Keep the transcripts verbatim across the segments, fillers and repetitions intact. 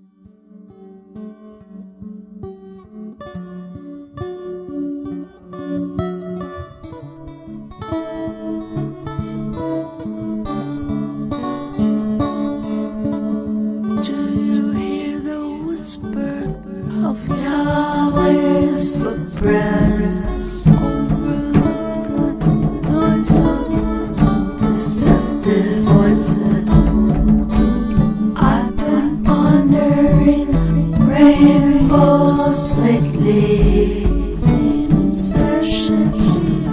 Of Yahweh's footprints over the noise of deceptive voices. I've been pondering rainbows lately. Seems there should be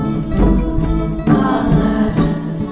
colors.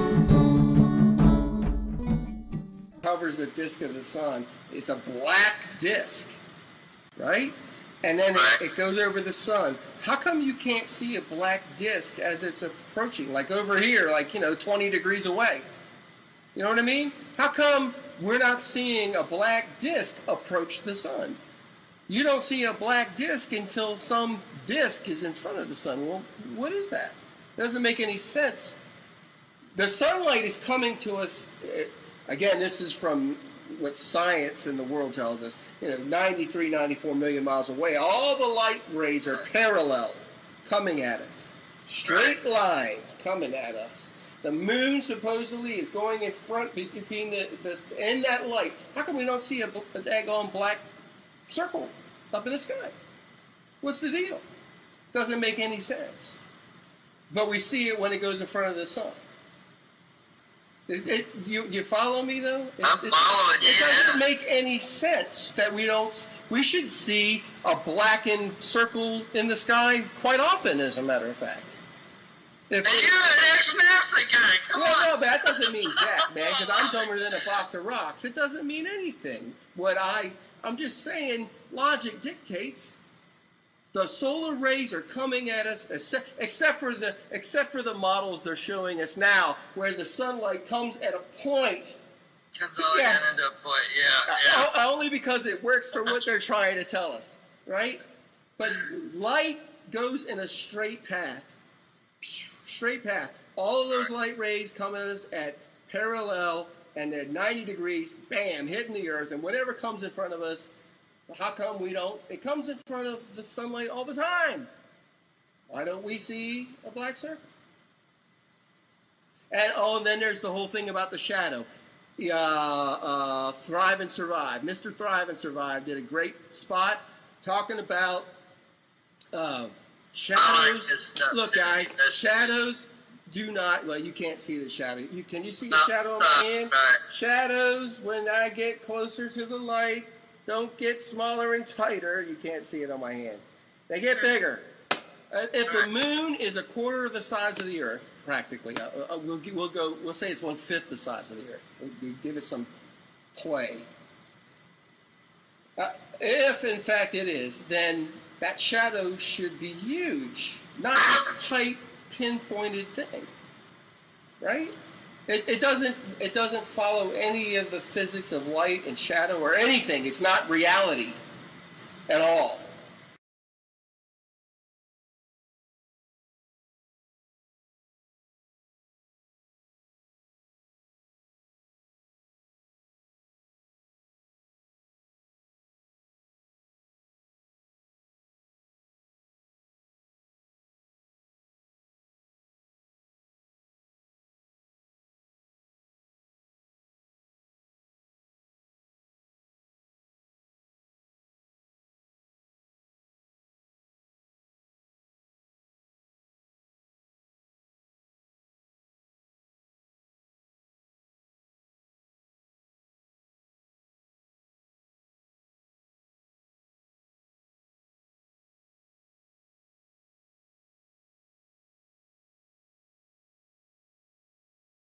Covers the disk of the sun. It's a black disk. Right? And then it, it goes over the sun. How come you can't see a black disk as it's approaching? Like over here, like, you know, twenty degrees away. You know what I mean? How come we're not seeing a black disk approach the sun? You don't see a black disk until some disk is in front of the sun. Well, what is that? It doesn't make any sense. The sunlight is coming to us. Again, this is from what science in the world tells us, you know, ninety-three, ninety-four million miles away. All the light rays are parallel coming at us. Straight lines coming at us. The moon supposedly is going in front between the, this and that light. How come we don't see a, a daggone black circle up in the sky? What's the deal? Doesn't make any sense. But we see it when it goes in front of the sun. It, it, you, you follow me though? It, I'm it, following you. It doesn't make any sense that we don't. We should see a blackened circle in the sky quite often, as a matter of fact. If and you're an ex-NASA guy. Come well, on. no, but that doesn't mean jack, man. Because I'm dumber than a box of rocks. It doesn't mean anything. What I, I'm just saying, logic dictates. The solar rays are coming at us, except for the except for the models they're showing us now, where the sunlight comes at a point. Comes all Yeah. in into a point. Yeah, yeah. O- Only because it works for what they're trying to tell us, right? But light goes in a straight path, straight path. All of those light rays come at us at parallel, and at ninety degrees, bam, hitting the earth, and whatever comes in front of us. How come we don't? It comes in front of the sunlight all the time. Why don't we see a black circle? And oh, and then there's the whole thing about the shadow. Uh, uh, Thrive and Survive. Mister Thrive and Survive did a great spot talking about uh, shadows. Look, guys, shadows do not. Well, you can't see the shadow. You can you see the shadow on my hand? Shadows, when I get closer to the light, don't get smaller and tighter. You can't see it on my hand. They get bigger. Uh, if the moon is a quarter of the size of the Earth, practically, uh, uh, we'll we'll go. We'll say it's one fifth the size of the Earth. We'll, we'll give it some play. Uh, if in fact it is, then that shadow should be huge, not this tight, pinpointed thing, right? It, it doesn't it doesn't follow any of the physics of light and shadow or anything. It's not reality at all.